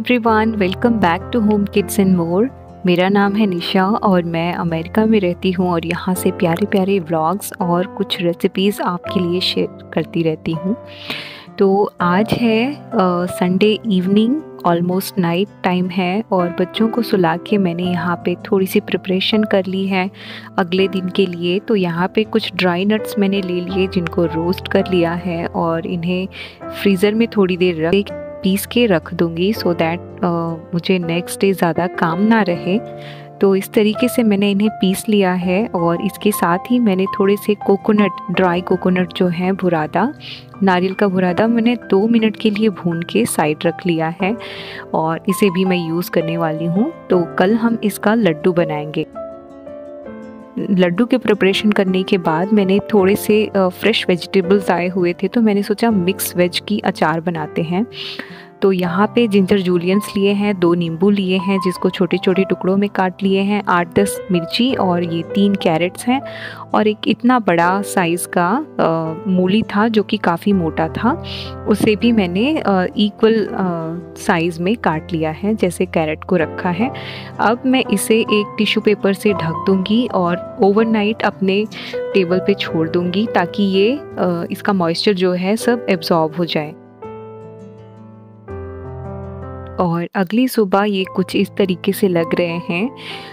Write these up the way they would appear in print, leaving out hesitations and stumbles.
Everyone, welcome back to home kids and more. मेरा नाम है निशा और मैं अमेरिका में रहती हूँ और यहाँ से प्यारे प्यारे व्लॉग्स और कुछ रेसिपीज़ आपके लिए शेयर करती रहती हूँ। तो आज है Sunday evening, almost night time है और बच्चों को सुला के मैंने यहाँ पे थोड़ी सी प्रिपरेशन कर ली है अगले दिन के लिए। तो यहाँ पे कुछ ड्राई नट्स मैंने ले लिए जिनको रोस्ट कर लिया है और इन्हें फ्रीज़र में थोड़ी देर पीस के रख दूँगी सो दैट मुझे नेक्स्ट डे ज़्यादा काम ना रहे। तो इस तरीके से मैंने इन्हें पीस लिया है और इसके साथ ही मैंने थोड़े से कोकोनट, ड्राई कोकोनट जो है बुरादा, नारियल का बुरादा मैंने 2 मिनट के लिए भून के साइड रख लिया है और इसे भी मैं यूज़ करने वाली हूँ। तो कल हम इसका लड्डू बनाएंगे। लड्डू के प्रिपरेशन करने के बाद मैंने थोड़े से फ्रेश वेजिटेबल्स आए हुए थे तो मैंने सोचा मिक्स वेज की अचार बनाते हैं। तो यहाँ पे जिंजर जूलियंस लिए हैं, 2 नींबू लिए हैं जिसको छोटे छोटे टुकड़ों में काट लिए हैं, 8-10 मिर्ची और ये 3 कैरेट्स हैं और एक इतना बड़ा साइज़ का मूली था जो कि काफ़ी मोटा था, उसे भी मैंने इक्वल साइज़ में काट लिया है जैसे कैरेट को रखा है। अब मैं इसे एक टिश्यू पेपर से ढक दूँगी और ओवरनाइट अपने टेबल पे छोड़ दूँगी ताकि ये इसका मॉइस्चर जो है सब एब्जॉर्ब हो जाए। और अगली सुबह ये कुछ इस तरीके से लग रहे हैं,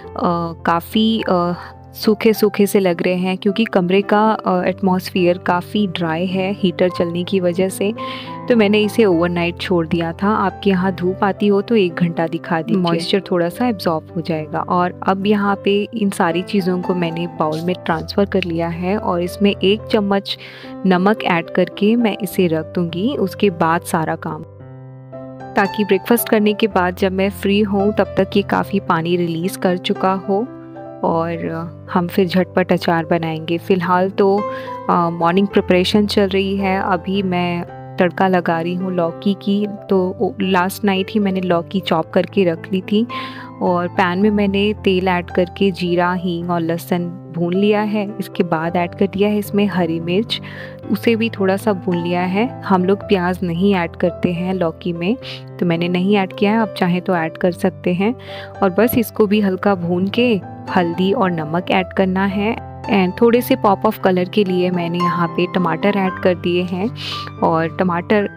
काफ़ी सूखे सूखे से लग रहे हैं क्योंकि कमरे का एटमॉस्फेयर काफ़ी ड्राई है हीटर चलने की वजह से। तो मैंने इसे ओवरनाइट छोड़ दिया था। आपके यहाँ धूप आती हो तो 1 घंटा दिखा दीजिए, मॉइस्चर थोड़ा सा एब्जॉर्ब हो जाएगा। और अब यहाँ पे इन सारी चीज़ों को मैंने बाउल में ट्रांसफ़र कर लिया है और इसमें 1 चम्मच नमक ऐड करके मैं इसे रख दूँगी। उसके बाद सारा काम, ताकि ब्रेकफास्ट करने के बाद जब मैं फ्री हूँ तब तक ये काफ़ी पानी रिलीज़ कर चुका हो और हम फिर झटपट अचार बनाएंगे। फ़िलहाल तो मॉर्निंग प्रिपरेशन चल रही है। अभी मैं तड़का लगा रही हूँ लौकी की। तो लास्ट नाइट ही मैंने लौकी चॉप करके रख ली थी और पैन में मैंने तेल ऐड करके जीरा, हींग और लहसुन भून लिया है। इसके बाद ऐड कर दिया है इसमें हरी मिर्च, उसे भी थोड़ा सा भून लिया है। हम लोग प्याज नहीं ऐड करते हैं लौकी में, तो मैंने नहीं ऐड किया है, आप चाहें तो ऐड कर सकते हैं। और बस इसको भी हल्का भून के हल्दी और नमक ऐड करना है एंड थोड़े से पॉप ऑफ कलर के लिए मैंने यहाँ पे टमाटर ऐड कर दिए हैं। और टमाटर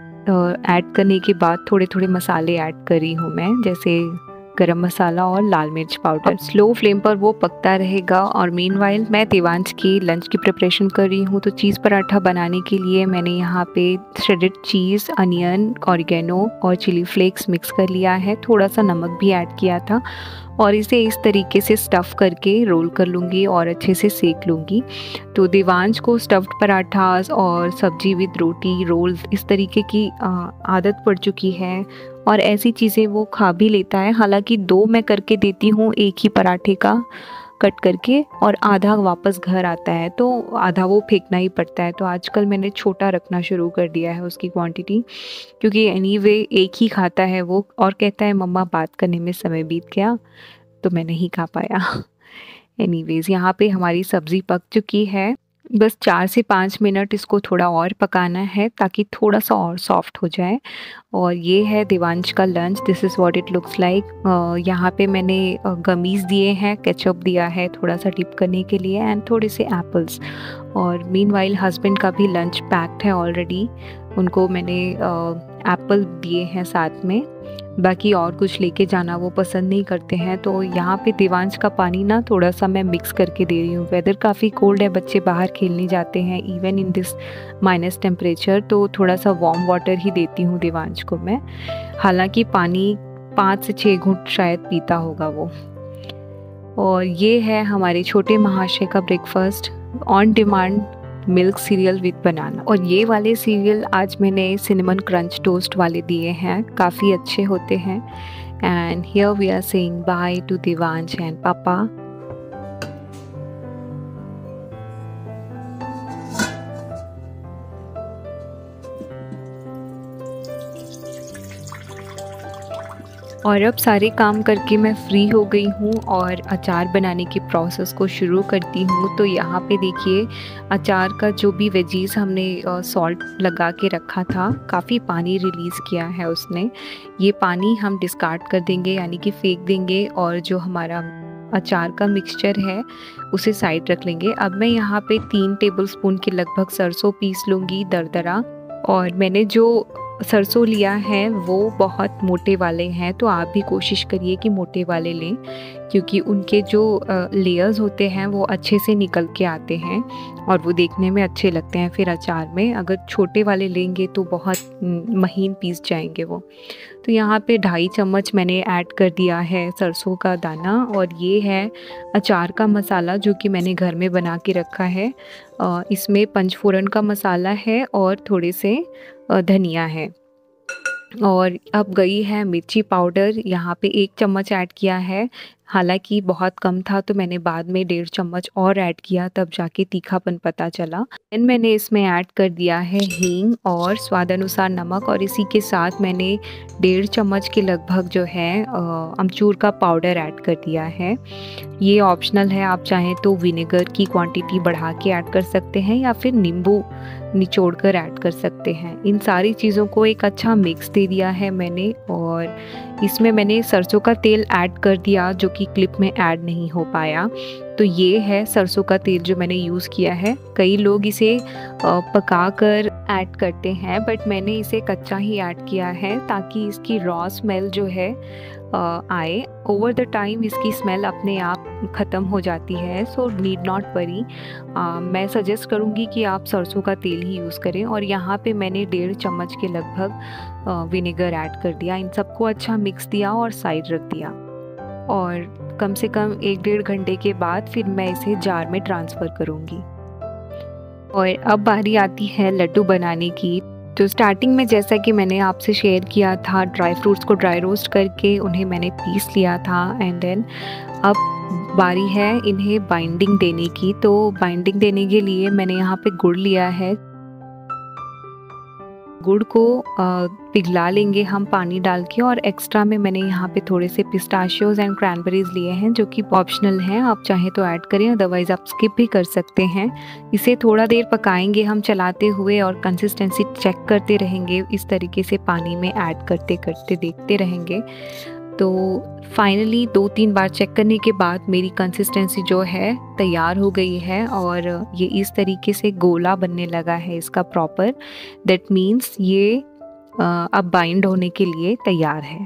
ऐड करने के बाद थोड़े थोड़े मसाले ऐड करी हूँ मैं, जैसे गरम मसाला और लाल मिर्च पाउडर। स्लो फ्लेम पर वो पकता रहेगा और मीनवाइल मैं देवांश की लंच की प्रिपरेशन कर रही हूँ। तो चीज़ पराठा बनाने के लिए मैंने यहाँ पे श्रेडेड चीज़, अनियन, ऑरिगेनो और चिली फ्लेक्स मिक्स कर लिया है, थोड़ा सा नमक भी ऐड किया था और इसे इस तरीके से स्टफ़ करके रोल कर लूँगी और अच्छे से सेक लूँगी। तो देवांश को स्टफ्ड पराठास और सब्जी विद रोटी, रोल इस तरीके की आदत पड़ चुकी है और ऐसी चीज़ें वो खा भी लेता है। हालांकि 2 मैं करके देती हूँ एक ही पराठे का कट करके और आधा वापस घर आता है तो आधा वो फेंकना ही पड़ता है। तो आजकल मैंने छोटा रखना शुरू कर दिया है उसकी क्वांटिटी, क्योंकि एनीवे एक ही खाता है वो और कहता है मम्मा बात करने में समय बीत गया, तो मैं नहीं खा पाया। एनीवेज़ यहाँ पे हमारी सब्ज़ी पक चुकी है। बस 4 से 5 मिनट इसको थोड़ा और पकाना है ताकि थोड़ा सा और सॉफ्ट हो जाए। और ये है देवांश का lunch, this is what it looks like. यहाँ पे मैंने गमीज़ दिए हैं, केचप दिया है थोड़ा सा डिप करने के लिए एंड थोड़े से एप्पल्स। और मीनवाइल हस्बैंड का भी लंच पैक्ड है ऑलरेडी, उनको मैंने एप्पल दिए हैं साथ में। बाकी और कुछ लेके जाना वो पसंद नहीं करते हैं। तो यहाँ पे देवांश का पानी ना थोड़ा सा मैं मिक्स करके दे रही हूँ। वेदर काफ़ी कोल्ड है, बच्चे बाहर खेलने जाते हैं even in this minus temperature, तो थोड़ा सा वार्म वाटर ही देती हूँ देवांश को मैं। हालांकि पानी 5 से 6 घूंट शायद पीता होगा वो। और ये है हमारे छोटे महाशय का breakfast, on demand milk cereal with banana. और ये वाले सीरियल आज मैंने सिनेमन क्रंच टोस्ट वाले दिए हैं, काफ़ी अच्छे होते हैं। And here we are saying bye to Devansh and papa. और अब सारे काम करके मैं फ्री हो गई हूँ और अचार बनाने की प्रोसेस को शुरू करती हूँ। तो यहाँ पे देखिए अचार का जो भी वेजीज़ हमने सॉल्ट लगा के रखा था, काफ़ी पानी रिलीज़ किया है उसने। ये पानी हम डिस्कार्ड कर देंगे, यानी कि फेंक देंगे, और जो हमारा अचार का मिक्सचर है उसे साइड रख लेंगे। अब मैं यहाँ पे 3 टेबलस्पून के लगभग सरसों पीस लूँगी दरदरा। और मैंने जो सरसों लिया है वो बहुत मोटे वाले हैं, तो आप भी कोशिश करिए कि मोटे वाले लें, क्योंकि उनके जो लेयर्स होते हैं वो अच्छे से निकल के आते हैं और वो देखने में अच्छे लगते हैं फिर अचार में। अगर छोटे वाले लेंगे तो बहुत महीन पीस जाएंगे वो। तो यहाँ पे 2.5 चम्मच मैंने ऐड कर दिया है सरसों का दाना, और ये है अचार का मसाला जो कि मैंने घर में बना के रखा है। इसमें पंचफोरन का मसाला है और थोड़े से धनिया है। और अब गई है मिर्ची पाउडर, यहाँ पे 1 चम्मच ऐड किया है। हालांकि बहुत कम था तो मैंने बाद में 1.5 चम्मच और ऐड किया, तब जाके तीखापन पता चला। देन मैंने इसमें ऐड कर दिया है हींग और स्वाद अनुसार नमक, और इसी के साथ मैंने 1.5 चम्मच के लगभग जो है अमचूर का पाउडर ऐड कर दिया है। ये ऑप्शनल है, आप चाहें तो विनेगर की क्वांटिटी बढ़ा के ऐड कर सकते हैं या फिर नींबू निचोड़ कर ऐड कर सकते हैं। इन सारी चीज़ों को एक अच्छा मिक्स दे दिया है मैंने, और इसमें मैंने सरसों का तेल ऐड कर दिया जो कि क्लिप में ऐड नहीं हो पाया। तो ये है सरसों का तेल जो मैंने यूज़ किया है। कई लोग इसे पका कर ऐड करते हैं, बट मैंने इसे कच्चा ही ऐड किया है ताकि इसकी रॉ स्मेल जो है आए। ओवर द टाइम इसकी स्मेल अपने आप ख़त्म हो जाती है, सो नीड नॉट वरी। मैं सजेस्ट करूँगी कि आप सरसों का तेल ही यूज़ करें। और यहाँ पे मैंने 1.5 चम्मच के लगभग विनेगर ऐड कर दिया। इन सबको अच्छा मिक्स दिया और साइड रख दिया, और कम से कम 1-1.5 घंटे के बाद फिर मैं इसे जार में ट्रांसफ़र करूँगी। और अब बारी आती है लड्डू बनाने की। तो स्टार्टिंग में जैसा कि मैंने आपसे शेयर किया था, ड्राई फ्रूट्स को ड्राई रोस्ट करके उन्हें मैंने पीस लिया था, एंड देन अब बारी है इन्हें बाइंडिंग देने की। तो बाइंडिंग देने के लिए मैंने यहाँ पे गुड़ लिया है। गुड़ को पिघला लेंगे हम पानी डाल के, और एक्स्ट्रा में मैंने यहाँ पे थोड़े से पिस्ताशियोज एंड क्रैनबेरीज लिए हैं जो कि ऑप्शनल हैं, आप चाहें तो ऐड करें, अदरवाइज़ आप स्किप भी कर सकते हैं। इसे थोड़ा देर पकाएंगे हम चलाते हुए, और कंसिस्टेंसी चेक करते रहेंगे, इस तरीके से पानी में ऐड करते करते देखते रहेंगे। तो फाइनली 2-3 बार चेक करने के बाद मेरी कंसिस्टेंसी जो है तैयार हो गई है, और ये इस तरीके से गोला बनने लगा है इसका प्रॉपर। दैट मीन्स ये अब बाइंड होने के लिए तैयार है।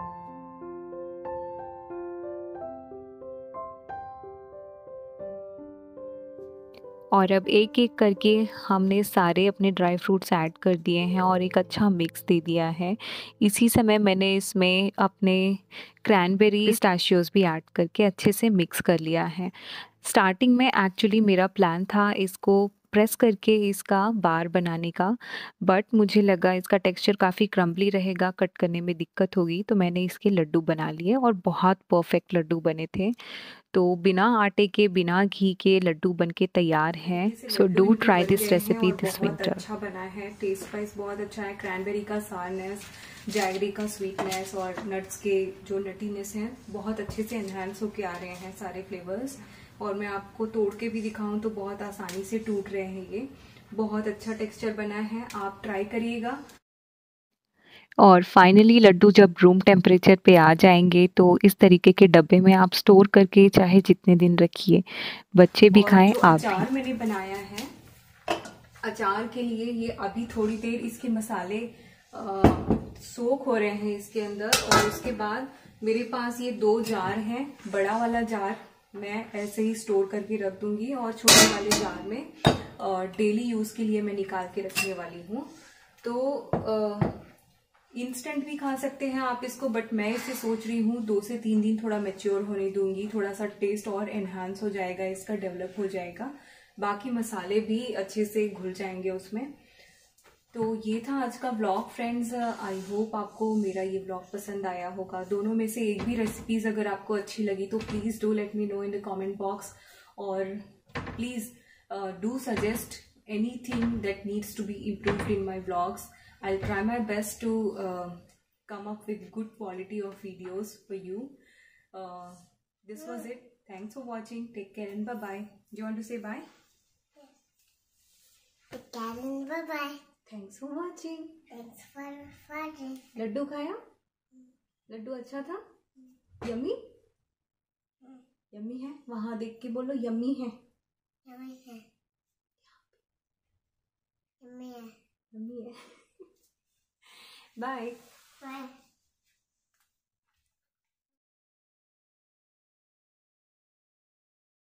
और अब एक एक करके हमने सारे अपने ड्राई फ्रूट्स ऐड कर दिए हैं और एक अच्छा मिक्स दे दिया है। इसी समय मैंने इसमें अपने क्रैनबेरी पिस्ताशियोज भी ऐड करके अच्छे से मिक्स कर लिया है। स्टार्टिंग में एक्चुअली मेरा प्लान था इसको प्रेस करके इसका बार बनाने का, बट मुझे लगा इसका टेक्सचर काफ़ी क्रम्बली रहेगा, कट करने में दिक्कत होगी, तो मैंने इसके लड्डू बना लिए और बहुत परफेक्ट लड्डू बने थे। तो बिना आटे के बिना घी के लड्डू बनके तैयार हैं। So do try this recipe this winter. अच्छा बना है, टेस्ट वाइज बहुत अच्छा है। क्रैनबेरी का सारनेस, जैगरी का स्वीटनेस और नट्स के जो नटीनेस हैं बहुत अच्छे से एनहांस होके आ रहे हैं सारे फ्लेवर्स। और मैं आपको तोड़ के भी दिखाऊं तो बहुत आसानी से टूट रहे हैं। ये बहुत अच्छा टेक्सचर बना है, आप ट्राई करिएगा। और फाइनली लड्डू जब रूम टेम्परेचर पे आ जाएंगे तो इस तरीके के डब्बे में आप स्टोर करके चाहे जितने दिन रखिए, बच्चे भी खाएं आप भी। अचार मैंने बनाया है, अचार के लिए ये अभी थोड़ी देर इसके मसाले सोख हो रहे हैं इसके अंदर, और उसके बाद मेरे पास ये 2 जार हैं। बड़ा वाला जार मैं ऐसे ही स्टोर करके रख दूंगी, और छोटे वाले जार में डेली यूज के लिए मैं निकाल के रखने वाली हूँ। तो इंस्टेंट भी खा सकते हैं आप इसको, बट मैं इसे सोच रही हूँ 2 से 3 दिन थोड़ा मैच्योर होने दूंगी, थोड़ा सा टेस्ट और एनहांस हो जाएगा, इसका डेवलप हो जाएगा, बाकी मसाले भी अच्छे से घुल जाएंगे उसमें। तो ये था आज का व्लॉग फ्रेंड्स। आई होप आपको मेरा ये व्लॉग पसंद आया होगा। दोनों में से एक भी रेसिपीज अगर आपको अच्छी लगी तो please do let me know in the comment box, और please do suggest anything that needs to be improved in my vlogs. I'll try my best to come up with good quality of videos for you. This was it. Thanks for watching. Take care and bye bye. Do you want to say bye? Take care and bye bye. Thanks for watching. Thanks for watching. Laddoo खाया? लड्डू अच्छा था? Yummy? Yummy है? वहां देख के बोलो yummy है। Yummy है। यम्मी है। यम्मी है। बाय। बाय।